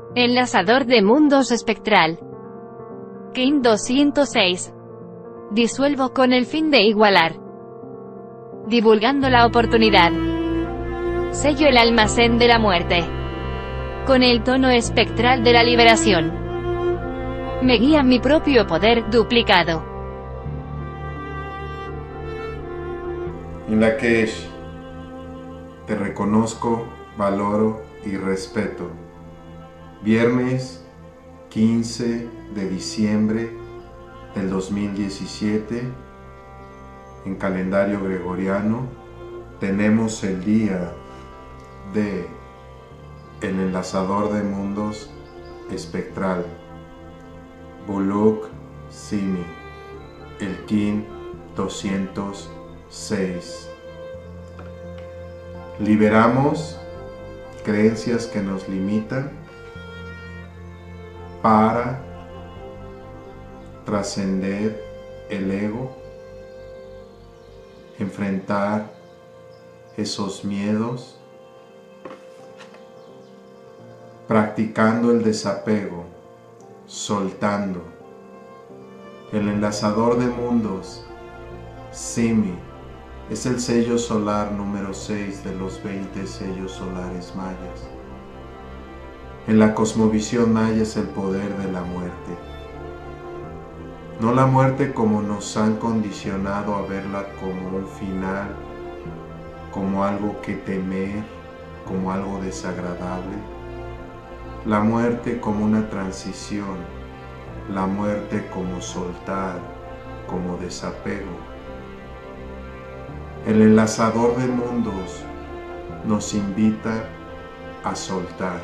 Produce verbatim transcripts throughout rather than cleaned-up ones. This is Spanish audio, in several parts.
Enlazador de mundos espectral. King doscientos seis. Disuelvo con el fin de igualar. Divulgando la oportunidad. Sello el almacén de la muerte. Con el tono espectral de la liberación. Me guía mi propio poder duplicado. Inlakesh, te reconozco, valoro y respeto. Viernes quince de diciembre del dos mil diecisiete, en calendario gregoriano, tenemos el día de el enlazador de mundos espectral, Buluk Simi, el King doscientos seis. Liberamos creencias que nos limitan para trascender el ego, enfrentar esos miedos, practicando el desapego, soltando. El enlazador de mundos, Simi, es el sello solar número seis de los veinte sellos solares mayas. En la cosmovisión maya es el poder de la muerte. No la muerte como nos han condicionado a verla como un final, como algo que temer, como algo desagradable. La muerte como una transición, la muerte como soltar, como desapego. El enlazador de mundos nos invita a soltar.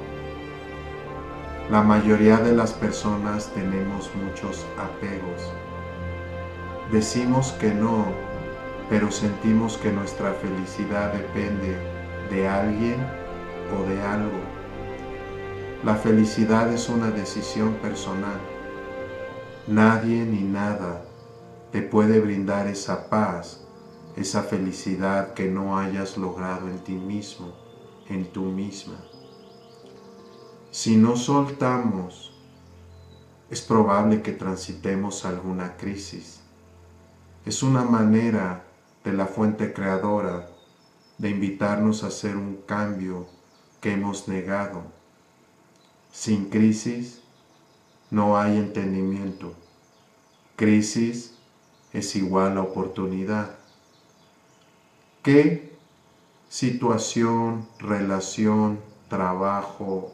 La mayoría de las personas tenemos muchos apegos. Decimos que no, pero sentimos que nuestra felicidad depende de alguien o de algo. La felicidad es una decisión personal. Nadie ni nada te puede brindar esa paz, esa felicidad que no hayas logrado en ti mismo, en tú misma. Si no soltamos, es probable que transitemos alguna crisis. Es una manera de la fuente creadora de invitarnos a hacer un cambio que hemos negado. Sin crisis no hay entendimiento. Crisis es igual a oportunidad. ¿Qué situación, relación, trabajo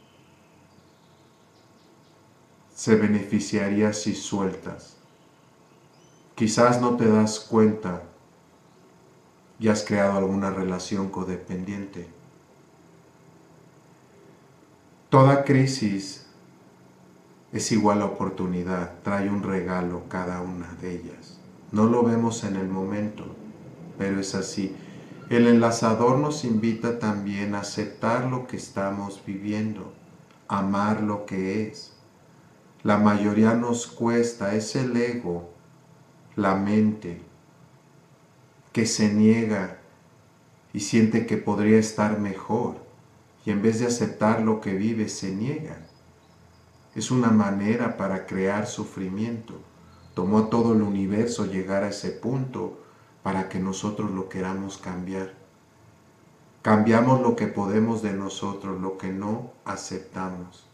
se beneficiaría si sueltas? Quizás no te das cuenta y has creado alguna relación codependiente. Toda crisis es igual a oportunidad, trae un regalo cada una de ellas. No lo vemos en el momento, pero es así. El enlazador nos invita también a aceptar lo que estamos viviendo, amar lo que es. La mayoría nos cuesta, es el ego, la mente, que se niega y siente que podría estar mejor, y en vez de aceptar lo que vive, se niega. Es una manera para crear sufrimiento. Tomó a todo el universo llegar a ese punto para que nosotros lo queramos cambiar. Cambiamos lo que podemos de nosotros, lo que no aceptamos.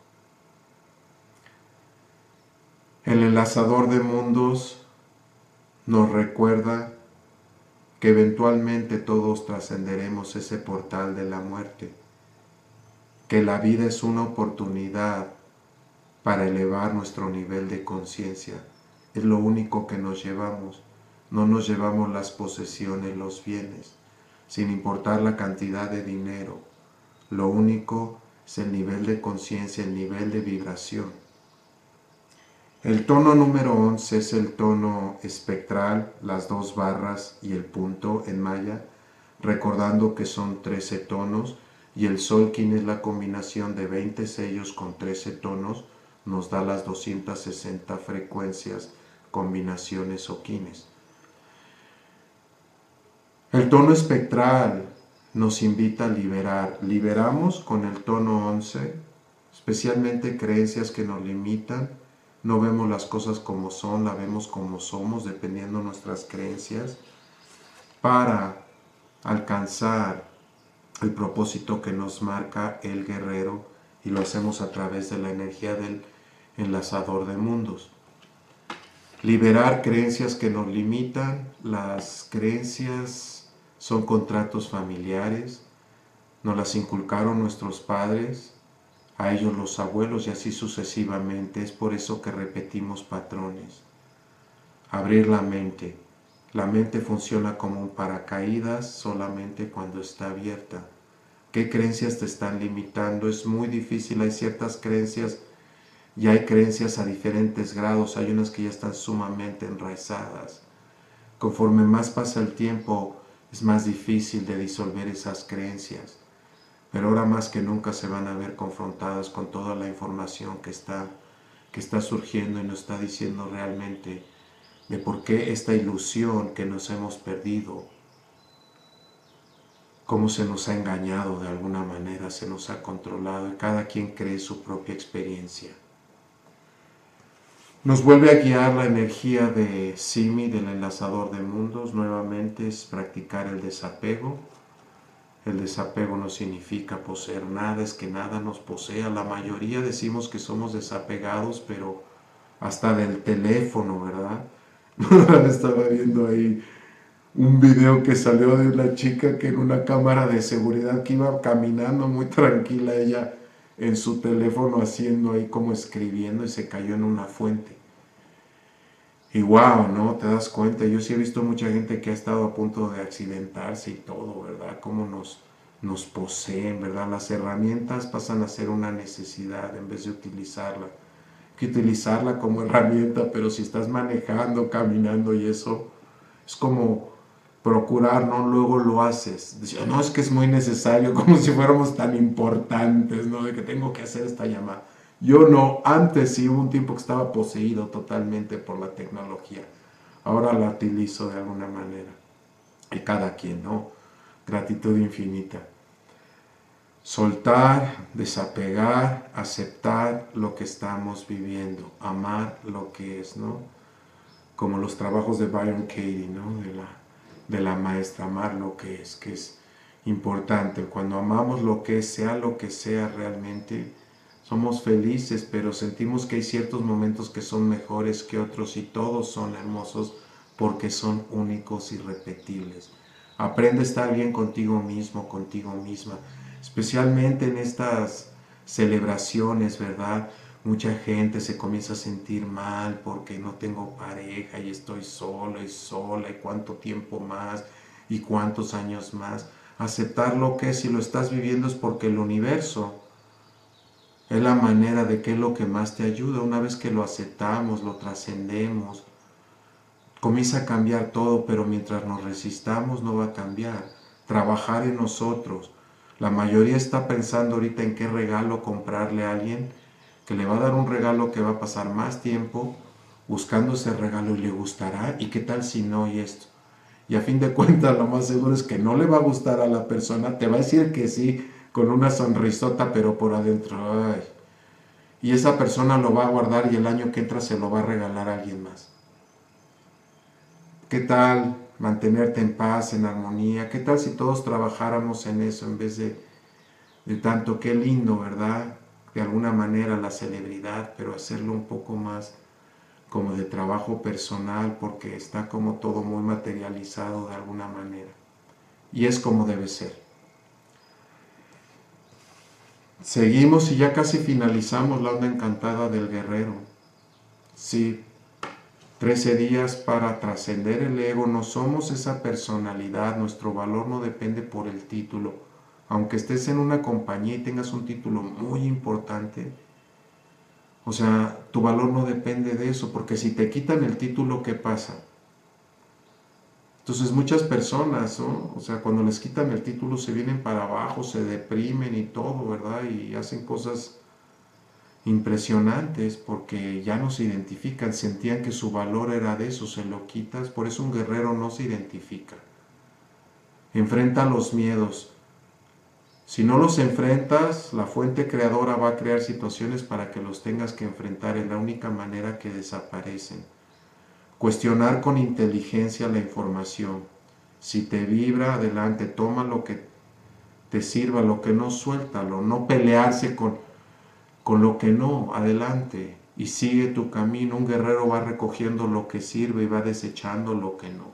El enlazador de mundos nos recuerda que eventualmente todos trascenderemos ese portal de la muerte, que la vida es una oportunidad para elevar nuestro nivel de conciencia. Es lo único que nos llevamos. No nos llevamos las posesiones, los bienes, sin importar la cantidad de dinero. Lo único es el nivel de conciencia, el nivel de vibración. El tono número once es el tono espectral, las dos barras y el punto en maya, recordando que son trece tonos, y el Solkin es la combinación de veinte sellos con trece tonos, nos da las doscientas sesenta frecuencias, combinaciones o quines. El tono espectral nos invita a liberar. Liberamos con el tono once, especialmente creencias que nos limitan. No vemos las cosas como son, las vemos como somos, dependiendo de nuestras creencias, para alcanzar el propósito que nos marca el guerrero, y lo hacemos a través de la energía del enlazador de mundos. Liberar creencias que nos limitan. Las creencias son contratos familiares, nos las inculcaron nuestros padres, a ellos los abuelos y así sucesivamente. Es por eso que repetimos patrones. Abrir la mente. La mente funciona como un paracaídas solamente cuando está abierta. ¿Qué creencias te están limitando? Es muy difícil. Hay ciertas creencias y hay creencias a diferentes grados. Hay unas que ya están sumamente enraizadas. Conforme más pasa el tiempo, es más difícil de disolver esas creencias. Pero ahora más que nunca se van a ver confrontadas con toda la información que está, que está surgiendo y nos está diciendo realmente de por qué esta ilusión que nos hemos perdido, cómo se nos ha engañado de alguna manera, se nos ha controlado y cada quien cree su propia experiencia. Nos vuelve a guiar la energía de Simi, del enlazador de mundos. Nuevamente es practicar el desapego. El desapego no significa poseer nada, es que nada nos posea. La mayoría decimos que somos desapegados, pero hasta del teléfono, ¿verdad? Estaba viendo ahí un video que salió de una chica que en una cámara de seguridad que iba caminando muy tranquila ella en su teléfono haciendo ahí como escribiendo y se cayó en una fuente. Y wow, ¿no? Te das cuenta, yo sí he visto mucha gente que ha estado a punto de accidentarse y todo, ¿verdad? Cómo nos, nos poseen, ¿verdad? Las herramientas pasan a ser una necesidad en vez de utilizarla. Hay que utilizarla como herramienta, pero si estás manejando, caminando y eso, es como procurar, ¿no? Luego lo haces. Decía, no, es que es muy necesario, como si fuéramos tan importantes, ¿no? De que tengo que hacer esta llamada. Yo no, antes sí hubo un tiempo que estaba poseído totalmente por la tecnología. Ahora la utilizo de alguna manera. Y cada quien, ¿no? Gratitud infinita. Soltar, desapegar, aceptar lo que estamos viviendo, amar lo que es, ¿no? Como los trabajos de Byron Katie, ¿no? De la, de la maestra, amar lo que es, que es importante. Cuando amamos lo que es, sea lo que sea realmente, somos felices, pero sentimos que hay ciertos momentos que son mejores que otros y todos son hermosos porque son únicos y irrepetibles. Aprende a estar bien contigo mismo, contigo misma, especialmente en estas celebraciones, ¿verdad? Mucha gente se comienza a sentir mal porque no tengo pareja y estoy sola y sola y cuánto tiempo más y cuántos años más. Aceptar lo que es, si lo estás viviendo es porque el universo es la manera de qué es lo que más te ayuda. Una vez que lo aceptamos, lo trascendemos, comienza a cambiar todo, pero mientras nos resistamos no va a cambiar. Trabajar en nosotros. La mayoría está pensando ahorita en qué regalo comprarle a alguien, que le va a dar un regalo que va a pasar más tiempo buscando ese regalo y le gustará, y qué tal si no, y esto. Y a fin de cuentas lo más seguro es que no le va a gustar a la persona, te va a decir que sí, con una sonrisota, pero por adentro, ay. Y esa persona lo va a guardar y el año que entra se lo va a regalar a alguien más. ¿Qué tal mantenerte en paz, en armonía? ¿Qué tal si todos trabajáramos en eso en vez de, de tanto? Qué lindo, ¿verdad? De alguna manera la celebridad, pero hacerlo un poco más como de trabajo personal, porque está como todo muy materializado de alguna manera. Y es como debe ser. Seguimos y ya casi finalizamos la onda encantada del guerrero. Sí, trece días para trascender el ego. No somos esa personalidad, nuestro valor no depende por el título. Aunque estés en una compañía y tengas un título muy importante, o sea, tu valor no depende de eso, porque si te quitan el título, ¿qué pasa? Entonces muchas personas, ¿no? O sea, cuando les quitan el título se vienen para abajo, se deprimen y todo, ¿verdad? Y hacen cosas impresionantes porque ya no se identifican, sentían que su valor era de eso, se lo quitas. Por eso un guerrero no se identifica. Enfrenta los miedos. Si no los enfrentas, la fuente creadora va a crear situaciones para que los tengas que enfrentar. Es la única manera que desaparecen. Cuestionar con inteligencia la información. Si te vibra, adelante, toma lo que te sirva, lo que no, suéltalo. No pelearse con, con lo que no, adelante. Y sigue tu camino. Un guerrero va recogiendo lo que sirve y va desechando lo que no.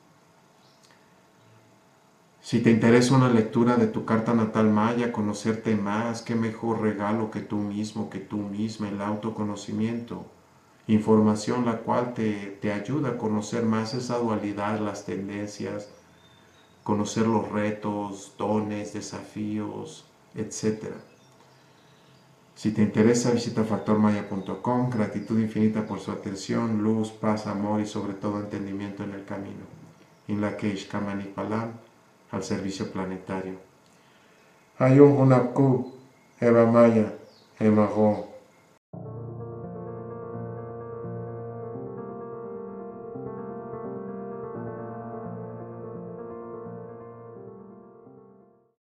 Si te interesa una lectura de tu carta natal maya, conocerte más, qué mejor regalo que tú mismo, que tú misma, el autoconocimiento. Información la cual te, te ayuda a conocer más esa dualidad, las tendencias, conocer los retos, dones, desafíos, etcétera. Si te interesa, visita factor maya punto com. Gratitud infinita por su atención, luz, paz, amor y sobre todo entendimiento en el camino. In la Keish Kamani Palam, al servicio planetario. Ayun Hunapku, Eva Maya, Emago.